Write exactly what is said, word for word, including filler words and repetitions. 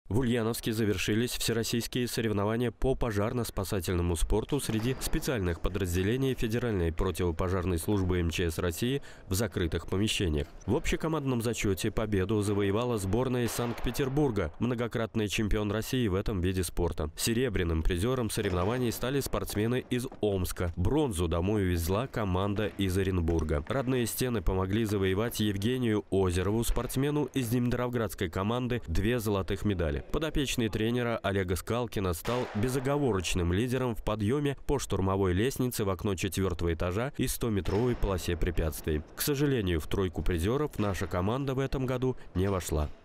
В Ульяновске завершились всероссийские соревнования по пожарно-спасательному спорту среди специальных подразделений Федеральной противопожарной службы эм че эс России в закрытых помещениях. В общекомандном зачете победу завоевала сборная из Санкт-Петербурга, многократный чемпион России в этом виде спорта. Серебряным призером соревнований стали спортсмены из Омска. Бронзу домой увезла команда из Оренбурга. Родные стены помогли завоевать Евгению Озерову, спортсмену из Димитровградской команды, две золотых медали. Подопечный тренера Олега Скалкина стал безоговорочным лидером в подъеме по штурмовой лестнице в окно четвертого этажа и стометровой полосе препятствий. К сожалению, в тройку призеров наша команда в этом году не вошла.